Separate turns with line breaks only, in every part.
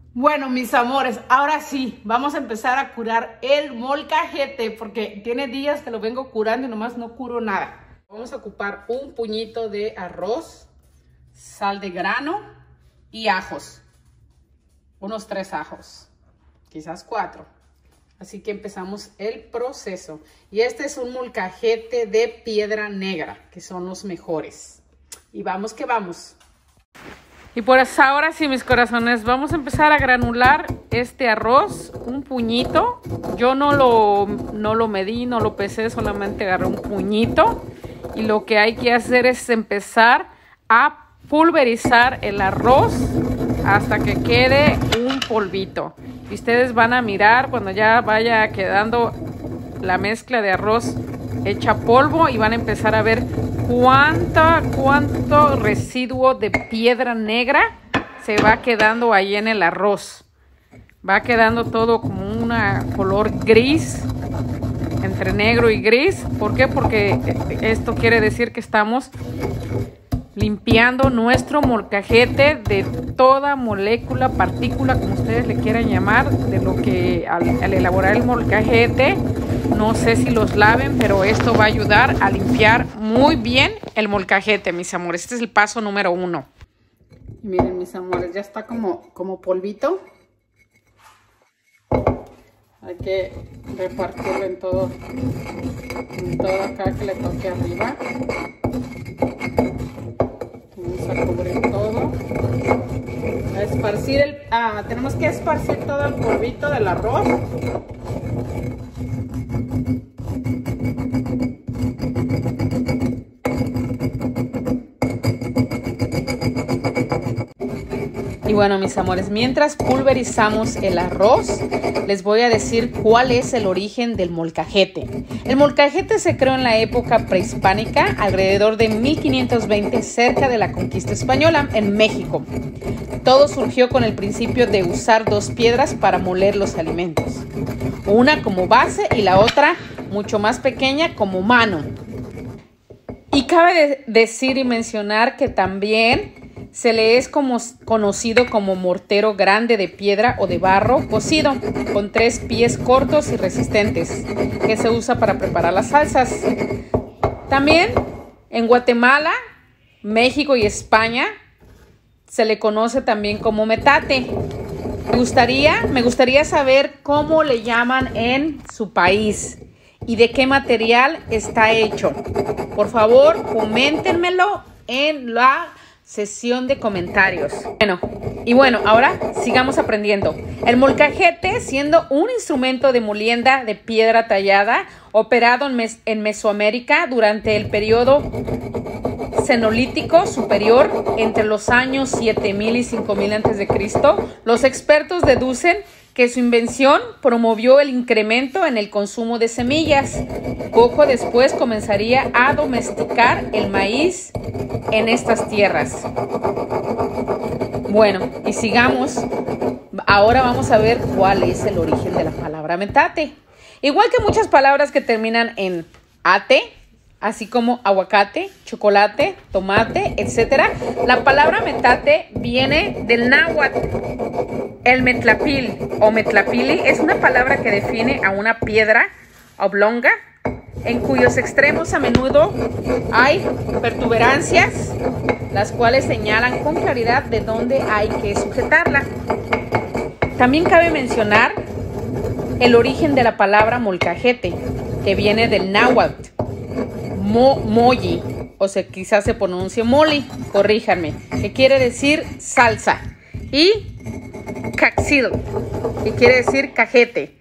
Bueno, mis amores, ahora sí, vamos a empezar a curar el molcajete porque tiene días que lo vengo curando y nomás no curo nada. Vamos a ocupar un puñito de arroz, sal de grano y ajos. Unos 3 ajos, quizás 4. Así que empezamos el proceso. Y este es un molcajete de piedra negra, que son los mejores. Y vamos que vamos. Y pues ahora sí, mis corazones, vamos a empezar a granular este arroz, un puñito. Yo no lo medí, no lo pesé, solamente agarré un puñito. Y lo que hay que hacer es empezar a pulverizar el arroz hasta que quede un polvito. Y ustedes van a mirar cuando ya vaya quedando la mezcla de arroz hecha polvo y van a empezar a ver cuánto residuo de piedra negra se va quedando ahí en el arroz. Va quedando todo como un color gris, entre negro y gris. ¿Por qué? Porque esto quiere decir que estamos limpiando nuestro molcajete de toda molécula, partícula, como ustedes le quieran llamar, de lo que al elaborar el molcajete. No sé si los laven, pero esto va a ayudar a limpiar muy bien el molcajete, mis amores. Este es el paso número 1. Y miren, mis amores, ya está como polvito. Hay que repartirlo en todo acá que le toque arriba. Vamos a cubrir todo. A esparcir tenemos que esparcir todo el polvito del arroz. Y bueno, mis amores, mientras pulverizamos el arroz, les voy a decir cuál es el origen del molcajete. El molcajete se creó en la época prehispánica, alrededor de 1520, cerca de la conquista española, en México. Todo surgió con el principio de usar 2 piedras para moler los alimentos. Una como base y la otra, mucho más pequeña, como mano. Y cabe decir y mencionar que también se le es conocido como mortero grande de piedra o de barro cocido, con 3 pies cortos y resistentes, que se usa para preparar las salsas. También en Guatemala, México y España se le conoce también como metate. Me gustaría saber cómo le llaman en su país y de qué material está hecho. Por favor, coméntenmelo en la sesión de comentarios. Bueno, ahora sigamos aprendiendo. El molcajete, siendo un instrumento de molienda de piedra tallada, operado en Mesoamérica durante el periodo Cenolítico superior entre los años 7000 y 5000 a.C., los expertos deducen que su invención promovió el incremento en el consumo de semillas. Poco después comenzaría a domesticar el maíz en estas tierras. Bueno, y sigamos. Ahora vamos a ver cuál es el origen de la palabra metate. Igual que muchas palabras que terminan en ate, así como aguacate, chocolate, tomate, etc. La palabra metate viene del náhuatl. El metlapil o metlapili es una palabra que define a una piedra oblonga en cuyos extremos a menudo hay protuberancias, las cuales señalan con claridad de dónde hay que sujetarla. También cabe mencionar el origen de la palabra molcajete, que viene del náhuatl. Moyi, o sea, quizás se pronuncie moli, corríjanme, que quiere decir salsa, y caxil, que quiere decir cajete,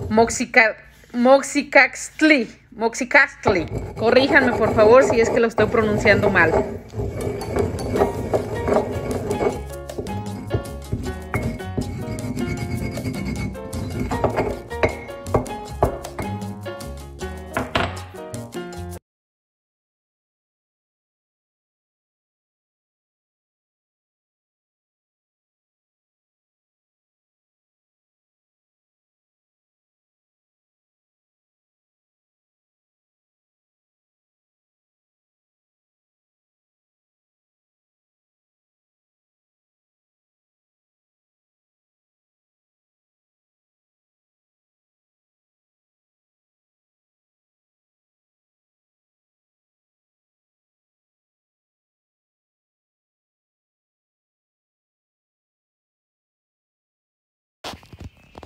moxicastli, corríjanme por favor si es que lo estoy pronunciando mal.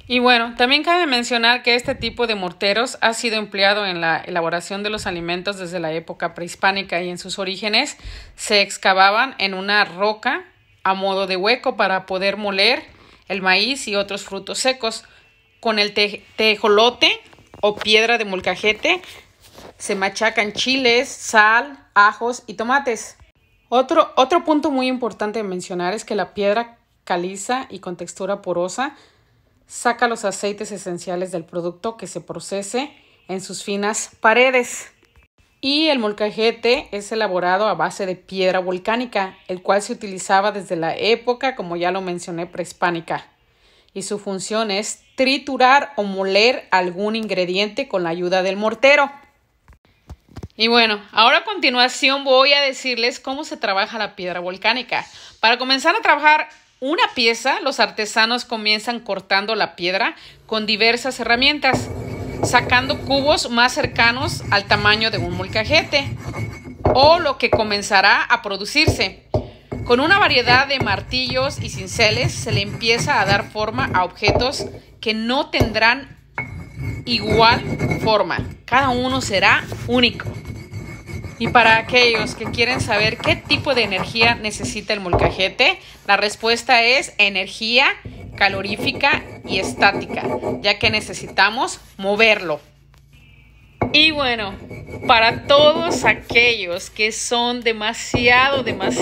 Y bueno, también cabe mencionar que este tipo de morteros ha sido empleado en la elaboración de los alimentos desde la época prehispánica y en sus orígenes se excavaban en una roca a modo de hueco para poder moler el maíz y otros frutos secos. Con el tejolote o piedra de molcajete se machacan chiles, sal, ajos y tomates. Otro punto muy importante de mencionar es que la piedra caliza y con textura porosa saca los aceites esenciales del producto que se procese en sus finas paredes. Y el molcajete es elaborado a base de piedra volcánica, el cual se utilizaba desde la época, como ya lo mencioné, prehispánica. Y su función es triturar o moler algún ingrediente con la ayuda del mortero. Y bueno, ahora a continuación voy a decirles cómo se trabaja la piedra volcánica. Para comenzar a trabajar una pieza, los artesanos comienzan cortando la piedra con diversas herramientas, sacando cubos más cercanos al tamaño de un molcajete o lo que comenzará a producirse. Con una variedad de martillos y cinceles se le empieza a dar forma a objetos que no tendrán igual forma. Cada uno será único. Y para aquellos que quieren saber qué tipo de energía necesita el molcajete, la respuesta es energía calorífica y estática, ya que necesitamos moverlo. Y bueno, para todos aquellos que son demasiado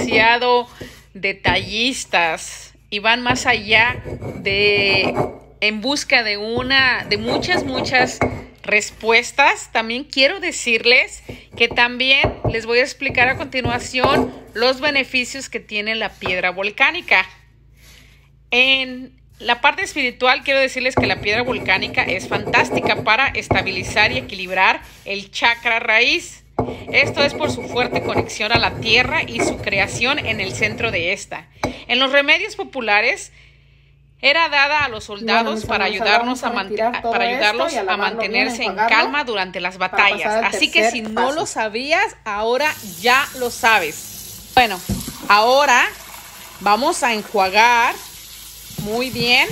detallistas y van más allá en busca de muchas respuestas, también quiero decirles que también les voy a explicar a continuación los beneficios que tiene la piedra volcánica. En la parte espiritual quiero decirles que la piedra volcánica es fantástica para estabilizar y equilibrar el chakra raíz. Esto es por su fuerte conexión a la tierra y su creación en el centro de esta. En los remedios populares era dada a los soldados para ayudarlos a mantenerse en calma durante las batallas. Así que si no lo sabías, ahora ya lo sabes. Bueno, ahora vamos a enjuagar muy bien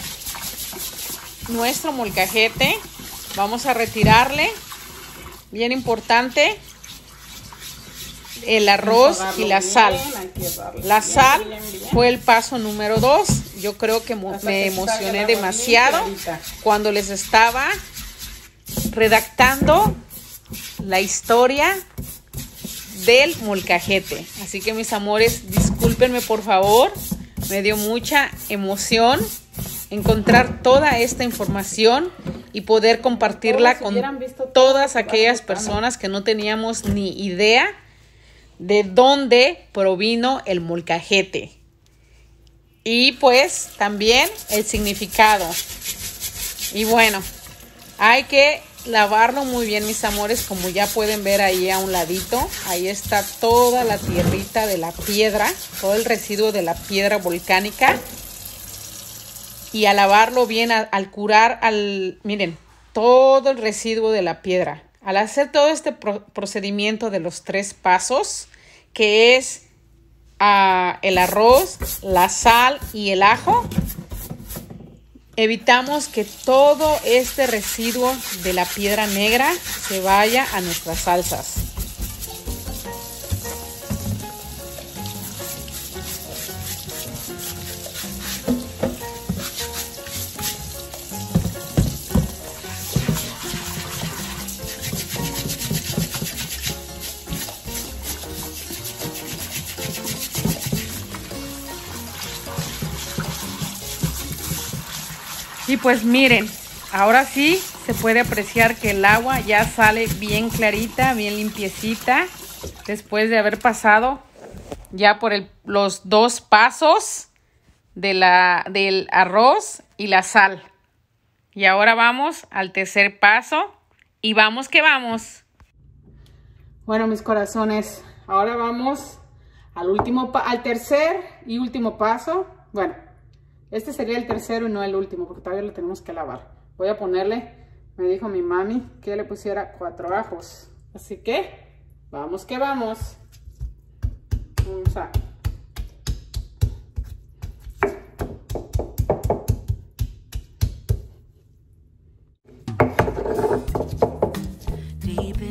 nuestro molcajete. Vamos a retirarle, bien importante, el arroz y la sal. La sal fue el paso número 2. Yo creo que me emocioné demasiado cuando les estaba redactando la historia del molcajete. Así que mis amores, discúlpenme por favor. Me dio mucha emoción encontrar toda esta información y poder compartirla con todas aquellas personas que no teníamos ni idea de dónde provino el molcajete. Y pues también el significado. Y bueno, hay que lavarlo muy bien, mis amores, como ya pueden ver ahí a un ladito. Ahí está toda la tierrita de la piedra, todo el residuo de la piedra volcánica. Y a lavarlo bien, al curar, miren, todo el residuo de la piedra. Al hacer todo este procedimiento de los 3 pasos, que es el arroz, la sal y el ajo, evitamos que todo este residuo de la piedra negra se vaya a nuestras salsas. Y pues miren, ahora sí se puede apreciar que el agua ya sale bien clarita, bien limpiecita, después de haber pasado ya por los 2 pasos del arroz y la sal. Y ahora vamos al tercer paso y vamos que vamos. Bueno, mis corazones, ahora vamos al tercer y último paso. Bueno, este sería el tercero y no el último, porque todavía lo tenemos que lavar. Voy a ponerle, me dijo mi mami que le pusiera 4 ajos. Así que, vamos que vamos. Vamos a...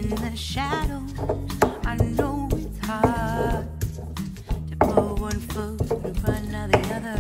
in the shadows. I know it's hard to put one foot in front of the other.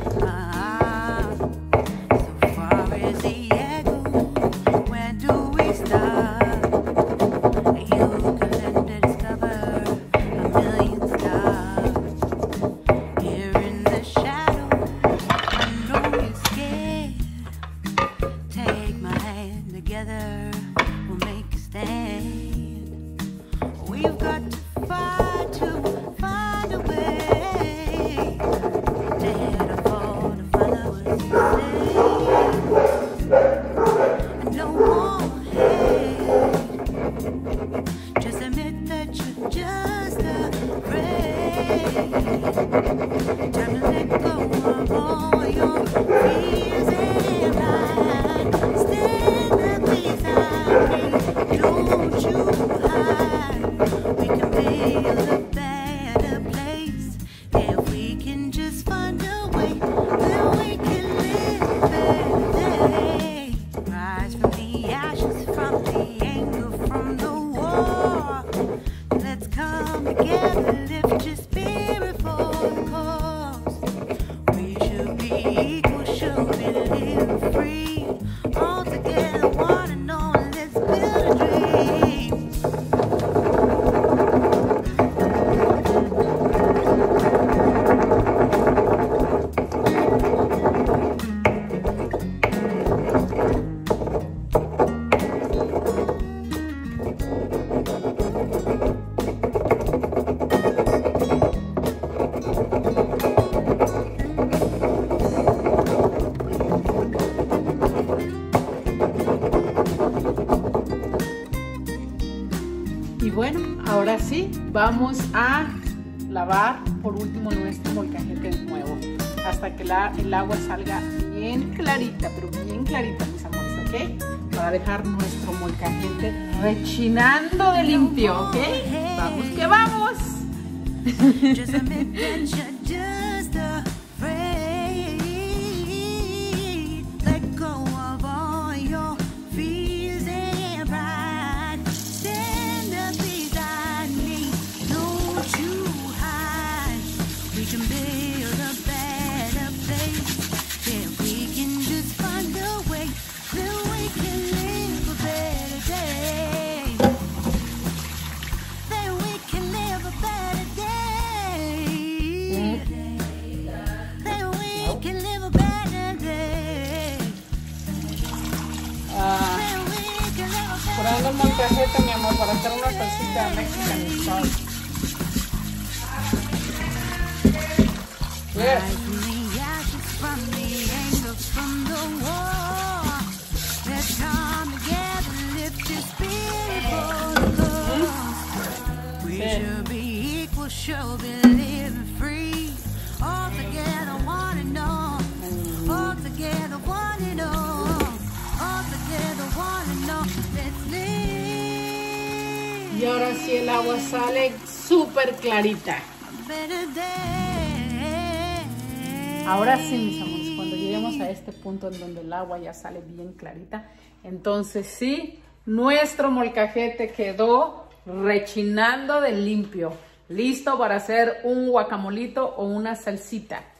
So far as the echo, where do we start? You can learn to discover a million stars. Here in the shadows, I know you're scared. Take my hand together, we'll make a stand. We've got to fight to find a way. Dare to fall to follow us and no more hate. Just admit that you're just afraid. Time to let go of all your fears and pride. Stand up beside me, don't you hide. We can build a better place if we can just find a way. Then we can live a better day. Rise from the ashes, from the anger, from the war. Let's come together, lift your spirit for the cause. We should be equal, should be living free. All together, one and all, let's build a dream.
Y bueno, ahora sí, vamos a lavar por último nuestro molcajete nuevo hasta que el agua salga bien clarita, pero bien clarita, mis amores, ¿ok? Para dejar nuestro molcajete rechinando de limpio, ¿ok? ¡Vamos que vamos!
Just admit that you're just afraid. Let go of all your fears and pride. Stand up beside me, don't you hide. We can build a better place if we can just find a way. Then we can live a better day. Then we can live a better day. Then we can live a better day. Then we can live a better
Curando el molcajete, mi amor, para hacer una salsita Mexican style. Yes.
Rise from the ashes, from the anger, from the war. Let's come together, lift your spirit for the cause. We should be equal, should be living free. All together, one and all. All together, one and all. All together, one and all. Let's live
Y ahora sí el agua sale súper clarita.
a better day.
Ahora sí, mis amores, cuando lleguemos a este punto en donde el agua ya sale bien clarita, entonces sí, nuestro molcajete quedó rechinando de limpio, listo para hacer un guacamolito o una salsita.